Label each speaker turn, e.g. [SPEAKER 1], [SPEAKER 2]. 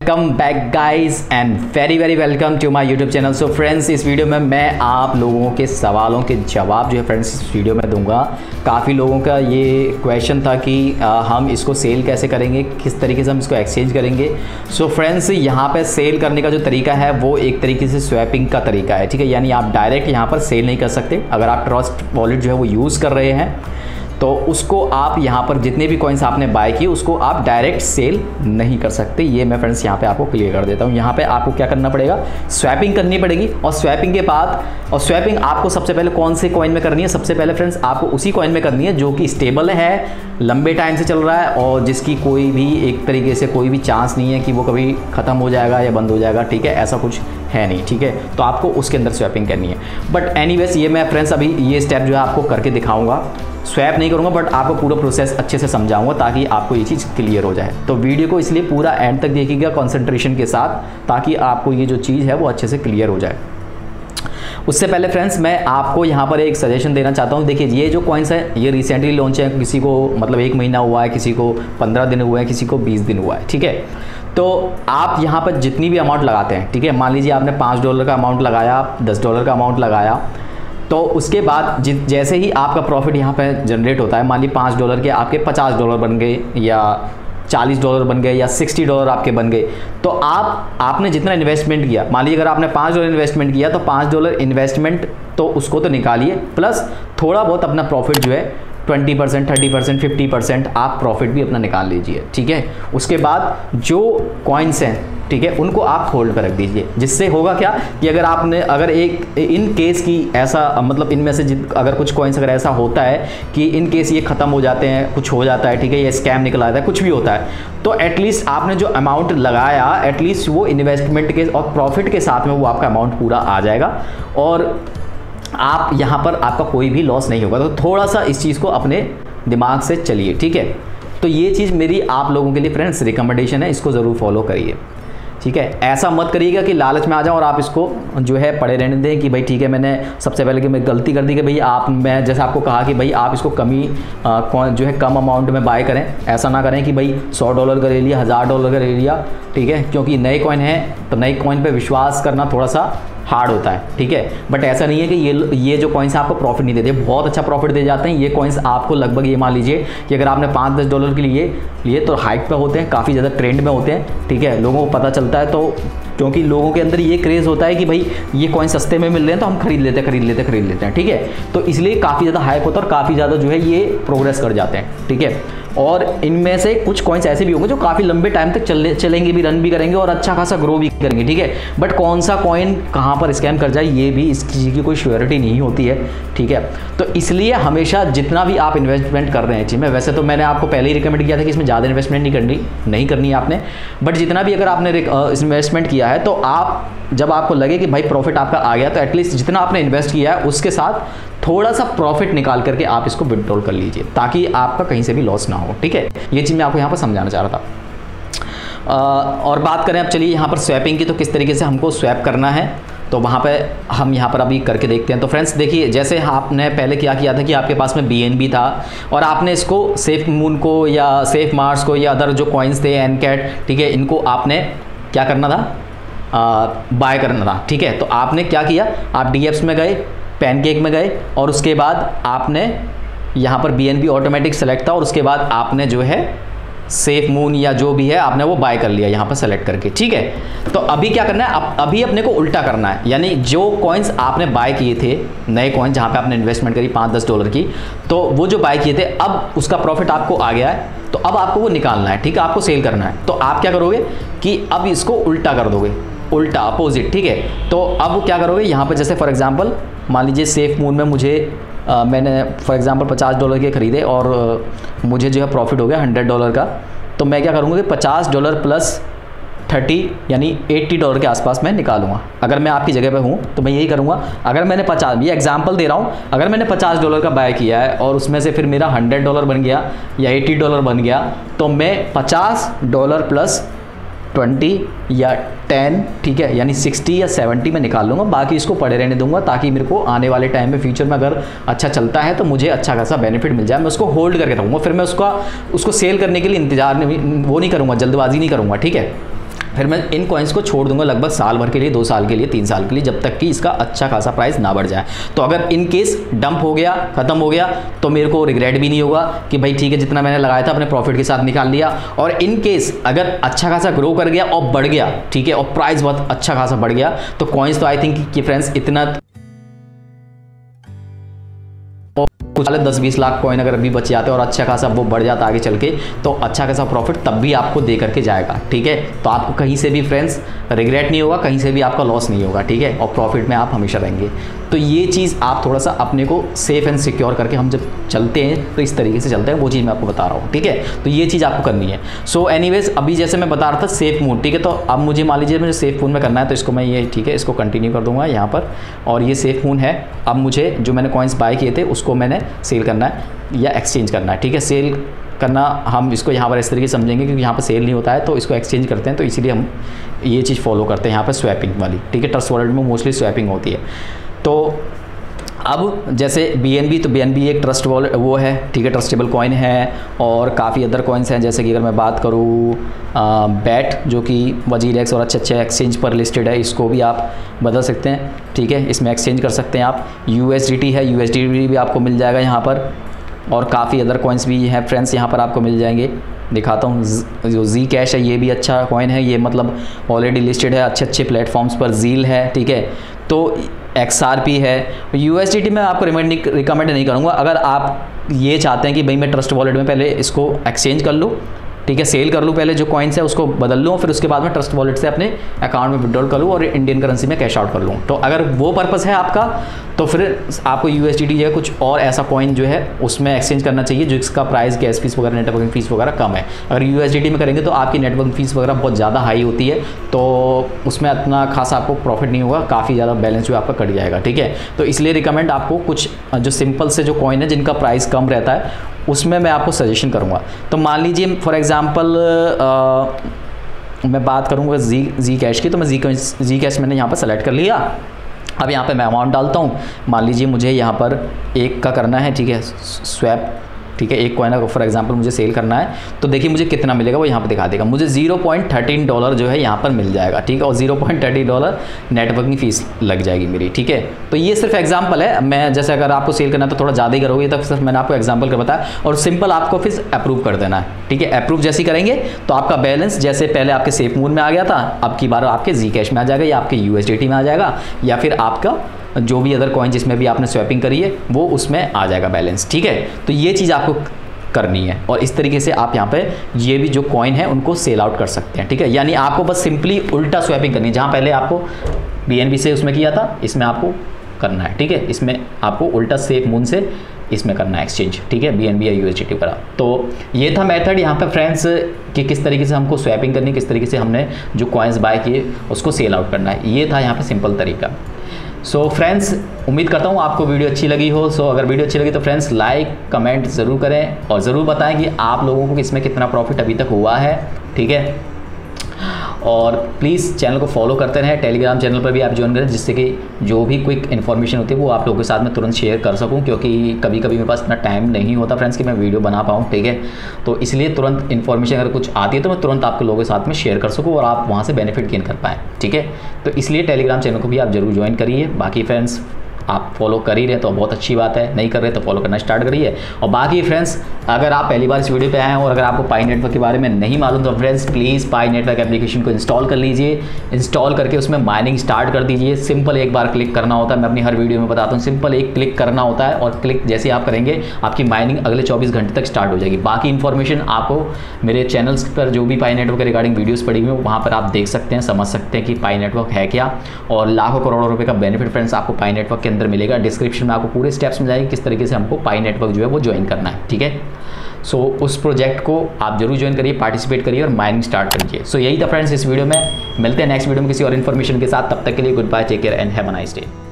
[SPEAKER 1] Welcome back guys and very welcome to my YouTube channel. So friends, इस video में मैं आप लोगों के सवालों के जवाब जो है फ्रेंड्स इस वीडियो में दूंगा। काफ़ी लोगों का ये क्वेश्चन था कि हम इसको सेल कैसे करेंगे, किस तरीके से हम इसको एक्सचेंज करेंगे। सो फ्रेंड्स, यहाँ पे सेल करने का जो तरीका है वो एक तरीके से स्वैपिंग का तरीका है, ठीक है। यानी आप डायरेक्ट यहाँ पर सेल नहीं कर सकते। अगर आप ट्रस्ट वॉलेट जो है वो यूज़ कर रहे हैं तो उसको आप यहाँ पर जितने भी कॉइन्स आपने बाय किए उसको आप डायरेक्ट सेल नहीं कर सकते। ये मैं फ्रेंड्स यहाँ पे आपको क्लियर कर देता हूँ। यहाँ पे आपको क्या करना पड़ेगा, स्वैपिंग करनी पड़ेगी। और स्वैपिंग के बाद स्वैपिंग आपको सबसे पहले कौन से कॉइन में करनी है, सबसे पहले फ्रेंड्स आपको उसी कॉइन में करनी है जो कि स्टेबल है, लंबे टाइम से चल रहा है और जिसकी कोई भी एक तरीके से कोई भी चांस नहीं है कि वो कभी ख़त्म हो जाएगा या बंद हो जाएगा, ठीक है। ऐसा कुछ है नहीं, ठीक है। तो आपको उसके अंदर स्वैपिंग करनी है। बट एनीवेज ये मैं फ्रेंड्स अभी ये स्टेप जो है आपको करके दिखाऊंगा। स्वैप नहीं करूंगा बट आपको पूरा प्रोसेस अच्छे से समझाऊंगा ताकि आपको ये चीज़ क्लियर हो जाए। तो वीडियो को इसलिए पूरा एंड तक देखिएगा कंसंट्रेशन के साथ, ताकि आपको ये जो चीज़ है वो अच्छे से क्लियर हो जाए। उससे पहले फ्रेंड्स मैं आपको यहाँ पर एक सजेशन देना चाहता हूँ। देखिए, ये जो कॉइन्स है ये रिसेंटली लॉन्च है। किसी को मतलब 1 महीना हुआ है, किसी को 15 दिन हुआ है, किसी को 20 दिन हुआ है, ठीक है। तो आप यहाँ पर जितनी भी अमाउंट लगाते हैं, ठीक है, मान लीजिए आपने $5 का अमाउंट लगाया, $10 का अमाउंट लगाया, तो उसके बाद जैसे ही आपका प्रॉफिट यहाँ पे जनरेट होता है, मान लीजिए $5 के आपके $50 बन गए या $40 बन गए या $60 आपके बन गए, तो आपने जितना इन्वेस्टमेंट किया, मान लीजिए अगर आपने $5 इन्वेस्टमेंट किया तो $5 इन्वेस्टमेंट तो उसको तो निकालिए, प्लस थोड़ा बहुत अपना प्रॉफिट जो है 20%, 30%, 50% आप प्रॉफिट भी अपना निकाल लीजिए, ठीक है। उसके बाद जो कॉइन्स हैं, ठीक है, उनको आप होल्ड पर रख दीजिए। जिससे होगा क्या कि अगर एक इन केस की ऐसा मतलब इनमें से अगर कुछ कॉइन्स अगर ऐसा होता है कि इन केस ये ख़त्म हो जाते हैं, कुछ हो जाता है, ठीक है, ये स्कैम निकल आता है, कुछ भी होता है, तो एटलीस्ट आपने जो अमाउंट लगाया एटलीस्ट वो इन्वेस्टमेंट के और प्रॉफिट के साथ में वो आपका अमाउंट पूरा आ जाएगा और आप यहाँ पर आपका कोई भी लॉस नहीं होगा। तो थोड़ा सा इस चीज़ को अपने दिमाग से चलिए, ठीक है। तो ये चीज़ मेरी आप लोगों के लिए फ्रेंड्स रिकमेंडेशन है, इसको ज़रूर फॉलो करिए, ठीक है। ऐसा मत करिएगा कि लालच में आ जाओ और आप इसको जो है पड़े रहने दें कि भाई ठीक है, मैंने सबसे पहले कि मैं गलती कर दी कि भाई मैं जैसे आपको कहा कि भाई आप इसको जो है कम अमाउंट में बाय करें। ऐसा ना करें कि भाई $100 का ले लिया, $1000 का ले लिया, ठीक है, क्योंकि नए कॉइन है तो नए कॉइन पे विश्वास करना थोड़ा सा हार्ड होता है, ठीक है। बट ऐसा नहीं है कि ये जो कॉइन्स आपको प्रॉफिट नहीं देते, बहुत अच्छा प्रॉफिट दे जाते हैं। ये कॉइन्स आपको लगभग ये मान लीजिए कि अगर आपने $5-10 के लिए तो हाइक पे होते हैं, काफ़ी ज़्यादा ट्रेंड में होते हैं, ठीक है। लोगों को पता चलता है तो क्योंकि लोगों के अंदर ये क्रेज़ होता है कि भाई ये कॉइन सस्ते में मिल रहे हैं तो हम खरीद लेते हैं, ठीक है। तो इसलिए काफ़ी ज़्यादा हाइप होता है और काफ़ी ज़्यादा जो है ये प्रोग्रेस कर जाते हैं, ठीक है। और इनमें से कुछ कॉइन्स ऐसे भी होंगे जो काफ़ी लंबे टाइम तक चलेंगे भी, रन भी करेंगे और अच्छा खासा ग्रो भी करेंगे, ठीक है। बट कौन सा कॉइन कहाँ पर स्कैम कर जाए ये भी इस चीज़ की कोई श्योरिटी नहीं होती है, ठीक है। तो इसलिए हमेशा जितना भी आप इन्वेस्टमेंट कर रहे हैं चीज़ में, वैसे तो मैंने आपको पहले ही रिकमेंड किया था कि इसमें ज़्यादा इन्वेस्टमेंट नहीं करनी है आपने, बट जितना भी अगर आपने इन्वेस्टमेंट किया है तो आप जब आपको लगे कि भाई प्रॉफिट आपका आ गया तो एटलीस्ट जितना आपने इन्वेस्ट किया है उसके साथ थोड़ा सा प्रॉफिट निकाल करके आप इसको विड्रॉल कर लीजिए ताकि आपका कहीं से भी लॉस ना हो, ठीक है। ये चीज़ मैं आपको यहाँ पर समझाना चाह रहा था। और बात करें अब चलिए यहाँ पर स्वैपिंग की, तो किस तरीके से हमको स्वैप करना है तो वहाँ पे हम यहाँ पर अभी करके देखते हैं। तो फ्रेंड्स देखिए, जैसे आपने पहले क्या किया था कि आपके पास में BNB था और आपने इसको सेफ मून को या सेफ मार्स को या अदर जो कॉइन्स थे एनकैट, ठीक है, इनको आपने क्या करना था, बाय करना था, ठीक है। तो आपने क्या किया, आप DEX में गए, पैनकेक में गए और उसके बाद आपने यहाँ पर BNB ऑटोमेटिक सेलेक्ट था और उसके बाद आपने जो है सेफ मून या जो भी है आपने वो बाय कर लिया यहाँ पर सेलेक्ट करके, ठीक है। तो अभी क्या करना है, अभी अपने को उल्टा करना है। यानी जो कॉइन्स आपने बाय किए थे, नए कॉइन जहाँ पे आपने इन्वेस्टमेंट करी $5-10 की, तो वो जो बाय किए थे अब उसका प्रॉफिट आपको आ गया है तो अब आपको वो निकालना है, ठीक है, आपको सेल करना है। तो आप क्या करोगे कि अब इसको उल्टा कर दोगे, उल्टा अपोजिट, ठीक है। तो अब क्या करोगे, यहाँ पर जैसे फॉर एग्जांपल मान लीजिए सेफ मून में मैंने फॉर एग्जांपल $50 के ख़रीदे और मुझे जो है प्रॉफिट हो गया $100 का, तो मैं क्या करूँगा कि $50 प्लस 30 यानी $80 के आसपास मैं निकालूंगा। अगर मैं आपकी जगह पे हूँ तो मैं यही करूँगा। अगर मैंने ये एग्जांपल दे रहा हूँ, अगर मैंने $50 का बाय किया है और उसमें से फिर मेरा $100 बन गया या $80 बन गया, तो मैं $50 प्लस 20 या 10, ठीक है, यानी 60 या 70 में निकाल लूँगा। बाकी इसको पड़े रहने दूंगा ताकि मेरे को आने वाले टाइम में फ्यूचर में अगर अच्छा चलता है तो मुझे अच्छा खासा बेनिफिट मिल जाए। मैं उसको होल्ड करके रखूँगा, फिर मैं उसको सेल करने के लिए इंतजार वो नहीं करूँगा, जल्दबाजी नहीं करूँगा, ठीक है। फिर मैं इन कॉइन्स को छोड़ दूंगा लगभग साल भर के लिए, 2 साल के लिए, 3 साल के लिए, जब तक कि इसका अच्छा खासा प्राइस ना बढ़ जाए। तो अगर इन केस डंप हो गया, ख़त्म हो गया, तो मेरे को रिग्रेट भी नहीं होगा कि भाई ठीक है जितना मैंने लगाया था अपने प्रॉफिट के साथ निकाल लिया। और इन केस अगर अच्छा खासा ग्रो कर गया और बढ़ गया, ठीक है, और प्राइस बहुत अच्छा खासा बढ़ गया, तो कॉइन्स तो आई थिंक कि फ्रेंड्स इतना कुछ 10-20 लाख कॉइन अगर अभी बच जाते हैं और अच्छा खासा वो बढ़ जाता आगे चल के, तो अच्छा खासा प्रॉफिट तब भी आपको दे करके जाएगा, ठीक है। तो आपको कहीं से भी फ्रेंड्स रिग्रेट नहीं होगा, कहीं से भी आपका लॉस नहीं होगा, ठीक है, और प्रॉफिट में आप हमेशा रहेंगे। तो ये चीज़ आप थोड़ा सा अपने को सेफ एंड सिक्योर करके हम जब चलते हैं तो इस तरीके से चलते हैं, वो चीज़ मैं आपको बता रहा हूँ, ठीक है। तो ये चीज़ आपको करनी है। सो एनीवेज अभी जैसे मैं बता रहा था सेफ मून, ठीक है, तो अब मुझे मान लीजिए मुझे सेफ मून में करना है, तो इसको मैं ये, ठीक है, इसको कंटिन्यू कर दूंगा यहाँ पर, और ये सेफ मून है। अब मुझे जो मैंने कॉइन्स बाय किए थे उसको मैंने सेल करना है या एक्सचेंज करना है, ठीक है। सेल करना हम इसको यहाँ पर इस तरीके से समझेंगे क्योंकि यहाँ पर सेल नहीं होता है, तो इसको एक्सचेंज करते हैं, तो इसीलिए हम ये चीज़ फॉलो करते हैं यहाँ पर स्वैपिंग वाली, ठीक है। ट्रस्ट वॉलेट में मोस्टली स्वैपिंग होती है। तो अब जैसे BNB, तो BNB एक ट्रस्ट वॉलेट वो है, ठीक है, ट्रस्टेबल कॉइन है, और काफ़ी अदर कॉइन्स हैं, जैसे कि अगर मैं बात करूँ बैट जो कि वजीरेक्स और अच्छे एक्सचेंज पर लिस्टेड है, इसको भी आप बदल सकते हैं, ठीक है, इसमें एक्सचेंज कर सकते हैं आप। USDT है, USDT भी आपको मिल जाएगा यहाँ पर, और काफ़ी अदर कॉइन्स भी हैं फ्रेंड्स यहाँ पर आपको मिल जाएंगे। दिखाता हूँ, जो Zcash है ये भी अच्छा कॉइन है, ये मतलब ऑलरेडी लिस्टेड है अच्छे प्लेटफॉर्म्स पर, ZEAL है, ठीक है, तो XRP है। USDT में आपको रिकमेंड नहीं करूँगा। अगर आप ये चाहते हैं कि भाई मैं ट्रस्ट वॉलेट में पहले इसको एक्सचेंज कर लूँ, ठीक है, सेल कर लूँ पहले जो कॉइन्स है उसको बदल लूँ, फिर उसके बाद में ट्रस्ट वॉलेट से अपने अकाउंट में विड्रॉल कर लूँ और इंडियन करेंसी में कैश आउट कर लूँ, तो अगर वो पर्पस है आपका, तो फिर आपको USDT या कुछ और ऐसा कॉइन जो है उसमें एक्सचेंज करना चाहिए जिसका प्राइस, गैस फीस वगैरह, नेटवर्किंग फीस वगैरह कम है। अगर USDT में करेंगे तो आपकी नेटवर्किंग फीस वगैरह बहुत ज़्यादा हाई होती है, तो उसमें इतना खासा आपको प्रॉफिट नहीं होगा, काफ़ी ज़्यादा बैलेंस जो आपका कट जाएगा, ठीक है। तो इसलिए रिकमेंड आपको कुछ जो सिंपल से जो कॉइन है जिनका प्राइस कम रहता है उसमें मैं आपको सजेशन करूँगा। तो मान लीजिए फॉर एग्ज़ाम्पल मैं बात करूँगा Zcash की, तो मैं Zcash मैंने यहाँ पर सेलेक्ट कर लिया। अब यहाँ पे मैं अमाउंट डालता हूँ, मान लीजिए मुझे यहाँ पर 1 का करना है, ठीक है, स्वैप, ठीक है, 1 कॉइन का फॉर एग्जांपल मुझे सेल करना है, तो देखिए मुझे कितना मिलेगा वो यहाँ पे दिखा देगा। मुझे $0.13 जो है यहाँ पर मिल जाएगा, ठीक है, और $0.30 नेटवर्किंग फ़ीस लग जाएगी मेरी, ठीक है। तो ये सिर्फ एग्जांपल है, मैं जैसे अगर आपको सेल करना है तो थोड़ा ज़्यादा ही करोगे, तो सिर्फ मैंने आपको एग्जाम्पल कर बताया, और सिंपल आपको फिर अप्रूव कर देना है, ठीक है। अप्रूव जैसे ही करेंगे तो आपका बैलेंस जैसे पहले आपके सेफ मून में आ गया था, अब की बार आपके Zcash में आ जाएगा, या आपके USDT में आ जाएगा, या फिर आपका जो भी अदर कॉइन जिसमें भी आपने स्वैपिंग करी है वो उसमें आ जाएगा बैलेंस, ठीक है। तो ये चीज़ आपको करनी है, और इस तरीके से आप यहाँ पे ये भी जो कॉइन है उनको सेल आउट कर सकते हैं, ठीक है। यानी आपको बस सिंपली उल्टा स्वैपिंग करनी है, जहाँ पहले आपको BNB से उसमें किया था, इसमें आपको करना है, ठीक है, इसमें आपको उल्टा सेफ मून से इसमें करना है एक्सचेंज, ठीक है, BNB या USDT पर। तो ये था मेथड यहाँ पे फ्रेंड्स कि किस तरीके से हमको स्वैपिंग करनी है, किस तरीके से हमने जो कॉइन्स बाय किए उसको सेल आउट करना है, ये था यहाँ पे सिंपल तरीका। सो फ्रेंड्स उम्मीद करता हूँ आपको वीडियो अच्छी लगी हो। सो अगर वीडियो अच्छी लगी तो फ्रेंड्स लाइक कमेंट ज़रूर करें, और ज़रूर बताएं कि आप लोगों को इसमें कितना प्रॉफिट अभी तक हुआ है, ठीक है। और प्लीज़ चैनल को फॉलो करते रहें, टेलीग्राम चैनल पर भी आप ज्वाइन करें, जिससे कि जो भी क्विक इन्फॉर्मेशन होती है वो आप लोगों के साथ में तुरंत शेयर कर सकूं, क्योंकि कभी कभी मेरे पास इतना टाइम नहीं होता फ्रेंड्स कि मैं वीडियो बना पाऊँ, ठीक है। तो इसलिए तुरंत इन्फॉर्मेशन अगर कुछ आती है तो मैं तुरंत आपके लोगों के साथ में शेयर कर सकूँ और आप वहाँ से बेनिफिट गेन कर पाएँ, ठीक है। तो इसलिए टेलीग्राम चैनल को भी आप ज़रूर ज्वाइन करिए। बाकी फ्रेंड्स आप फॉलो कर ही रहे तो बहुत अच्छी बात है, नहीं कर रहे तो फॉलो करना स्टार्ट करिए। और बाकी फ्रेंड्स अगर आप पहली बार इस वीडियो पे आए हैं और अगर आपको पाई नेटवर्क के बारे में नहीं मालूम तो friends please Pi Network application को इंस्टॉल कर लीजिए। इंस्टॉल करके उसमें माइनिंग स्टार्ट कर दीजिए। सिंपल एक बार क्लिक करना होता है, मैं अपनी हर वीडियो में बताता हूँ, सिंपल एक क्लिक करना होता है और क्लिक जैसे आप करेंगे आपकी माइनिंग अगले 24 घंटे तक स्टार्ट हो जाएगी। बाकी इन्फॉर्मेशन आपको मेरे चैनल्स पर जो भी पाई नेटवर्क रिगार्डिंग वीडियोज़ पड़ी हुई है वहाँ पर आप देख सकते हैं, समझ सकते हैं कि पाई नेटवर्क है क्या, और लाखों करोड़ों रुपये का बेनिफिट फ्रेंड्स आपको पाई नेटवर्क के अंदर मिलेगा। डिस्क्रिप्शन में आपको पूरे स्टेप्स मिल जाएंगे किस तरीके से हमको पाई नेटवर्क जो है वो ज्वाइन करना है, ठीक है। सो उस प्रोजेक्ट को आप जरूर ज्वाइन करिए, पार्टिसिपेट करिए और माइनिंग स्टार्ट करिए। सो यही था फ्रेंड्स इस वीडियो में। मिलते हैं नेक्स्ट वीडियो में किसी और इन्फॉर्मेशन के साथ, तब तक के लिए goodbye, take care and have a nice day.